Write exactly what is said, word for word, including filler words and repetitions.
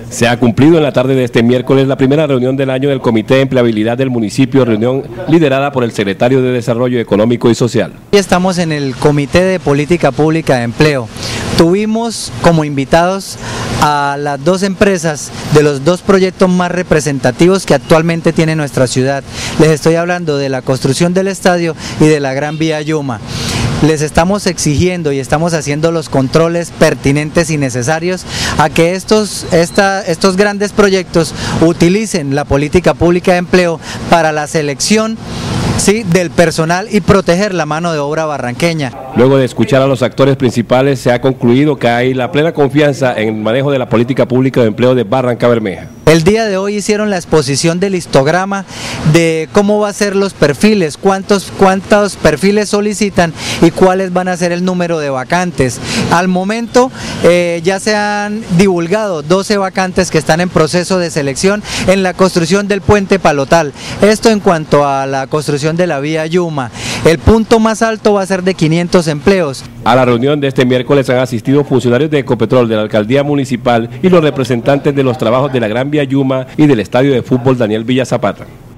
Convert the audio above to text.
Se ha cumplido en la tarde de este miércoles la primera reunión del año del Comité de Empleabilidad del municipio, reunión liderada por el secretario de Desarrollo Económico y Social. Hoy estamos en el Comité de Política Pública de Empleo. Tuvimos como invitados a las dos empresas de los dos proyectos más representativos que actualmente tiene nuestra ciudad. Les estoy hablando de la construcción del estadio y de la Gran Vía Yuma. Les estamos exigiendo y estamos haciendo los controles pertinentes y necesarios a que estos, esta, estos grandes proyectos utilicen la política pública de empleo para la selección, ¿sí?, del personal y proteger la mano de obra barranqueña. Luego de escuchar a los actores principales, se ha concluido que hay la plena confianza en el manejo de la política pública de empleo de Barrancabermeja. El día de hoy hicieron la exposición del histograma de cómo va a ser los perfiles, cuántos, cuántos perfiles solicitan y cuáles van a ser el número de vacantes. Al momento eh, ya se han divulgado doce vacantes que están en proceso de selección en la construcción del puente Palotal. Esto en cuanto a la construcción de la vía Yuma. El punto más alto va a ser de quinientos empleos. A la reunión de este miércoles han asistido funcionarios de Ecopetrol, de la Alcaldía Municipal y los representantes de los trabajos de la Gran Vía Yuma y del Estadio de Fútbol Daniel Villa Zapata.